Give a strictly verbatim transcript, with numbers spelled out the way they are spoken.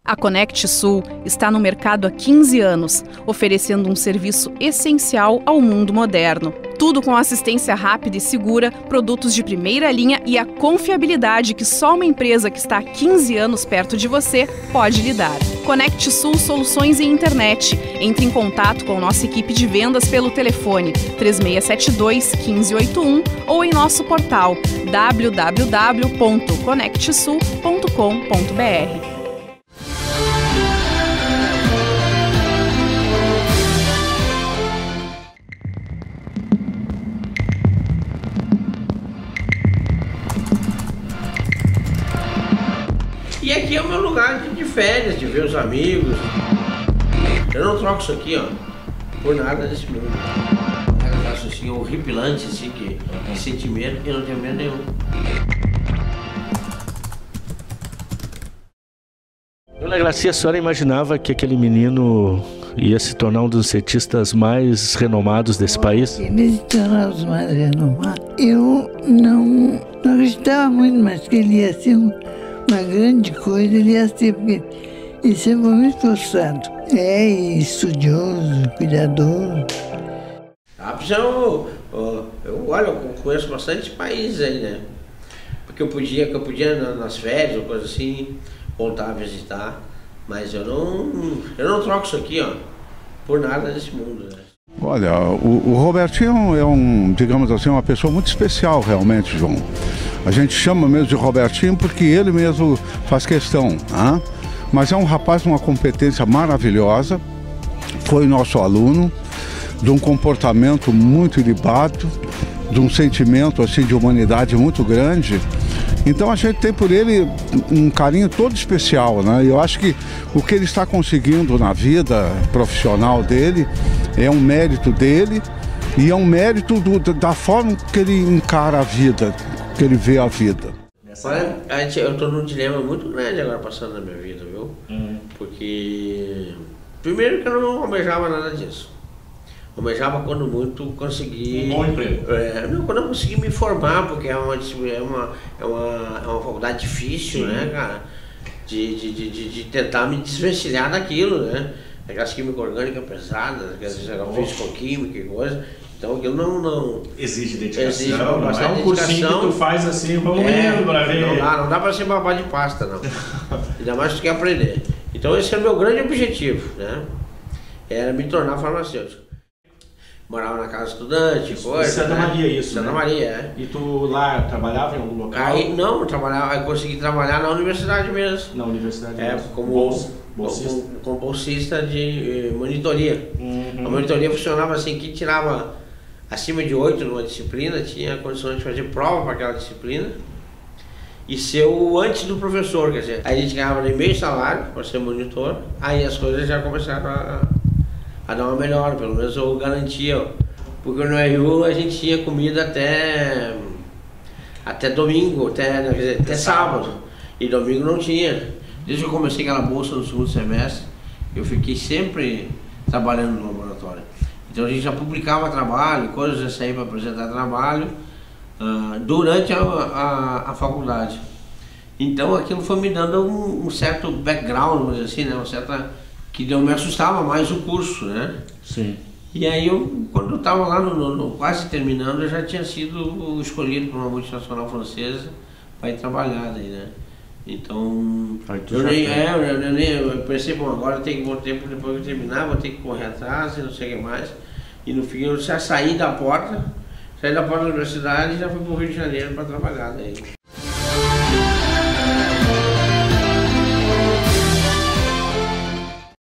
A Conect Sul está no mercado há quinze anos, oferecendo um serviço essencial ao mundo moderno. Tudo com assistência rápida e segura, produtos de primeira linha e a confiabilidade que só uma empresa que está há quinze anos perto de você pode lhe dar. Conect Sul Soluções em Internet. Entre em contato com nossa equipe de vendas pelo telefone três seis sete dois, um cinco oito um ou em nosso portal w w w ponto conect sul ponto com ponto b r. E aqui é o meu lugar de, de férias, de ver os amigos. Eu não troco isso aqui, ó, por nada desse mundo. Eu acho assim, horripilante, assim, que, que sentimento, que eu não tenho medo nenhum. Dona Gracia, a senhora imaginava que aquele menino ia se tornar um dos cientistas mais renomados desse país? Ele se tornar os mais renomados. Eu não, não acreditava muito, mas que ele ia ser um... uma grande coisa ele ia ser, porque ele sempre foi muito esforçado. É estudioso, cuidadoso. Ah, eu, eu, eu, olha, eu conheço bastante países aí, né? Porque eu podia, que eu podia nas férias ou coisa assim, voltar a visitar, mas eu não, eu não troco isso aqui, ó, por nada desse mundo, né? Olha, o, o Robertinho é um, digamos assim, uma pessoa muito especial realmente, João. A gente chama mesmo de Robertinho porque ele mesmo faz questão, né? Mas é um rapaz de uma competência maravilhosa, foi nosso aluno, de um comportamento muito ilibado, de um sentimento assim de humanidade muito grande. Então a gente tem por ele um carinho todo especial, né? Eu acho que o que ele está conseguindo na vida profissional dele é um mérito dele e é um mérito do, da forma que ele encara a vida, que ele vê a vida. Olha, a gente, eu estou num dilema muito grande agora passando na minha vida, viu? Uhum. Porque, primeiro que eu não almejava nada disso. Almejava quando muito conseguir... Um bom emprego. É, não, quando eu consegui me formar, porque é uma, é uma, é uma, é uma faculdade difícil, sim, né, cara? De, de, de, de tentar me desvencilhar daquilo, né? Aquelas química orgânica pesada, aquelas físico-química e coisa. Então aquilo não, não... Exige dedicação, exige não bastante é um cursinho que tu faz assim, vamos é, pra ver. Não dá, não dá pra ser babá de pasta, não. Ainda mais se tu quer aprender. Então esse é o meu grande objetivo, né? Era me tornar farmacêutico. Morava na casa estudante, coisa. Santa né? Maria, isso. Santa né? Maria, é. E tu lá trabalhava em algum local? Aí não, eu trabalhava, aí consegui trabalhar na universidade mesmo. Na universidade é, mesmo. como Bolsa, bolsista. Como, como bolsista de eh, monitoria. Uhum. A monitoria funcionava assim, quem tirava acima de oito numa disciplina tinha condições de fazer prova para aquela disciplina e ser o antes do professor, quer dizer, aí a gente ganhava nem meio salário para ser monitor, aí as coisas já começaram a, a dar uma melhora, pelo menos eu garantia, porque no R U a gente tinha comida até até domingo, até, quer dizer, até sábado, e domingo não tinha. Desde que eu comecei aquela bolsa no segundo semestre, eu fiquei sempre trabalhando no laboratório. Então a gente já publicava trabalho, coisas já saía para apresentar trabalho uh, durante a, a, a faculdade. Então aquilo foi me dando um, um certo background, vamos dizer assim, né? Uma certa, que não me assustava mais o curso, né? Sim. E aí eu, quando eu estava lá no, no, no, quase terminando, eu já tinha sido escolhido por uma multinacional francesa para ir trabalhar daí, né? Então, eu nem, é, eu, eu, nem, eu pensei, bom, agora eu tenho que bom tempo depois que eu terminar, vou ter que correr atrás e não sei o que mais. E no fim eu já saí da porta, saí da porta da universidade e já fui para o Rio de Janeiro para trabalhar daí.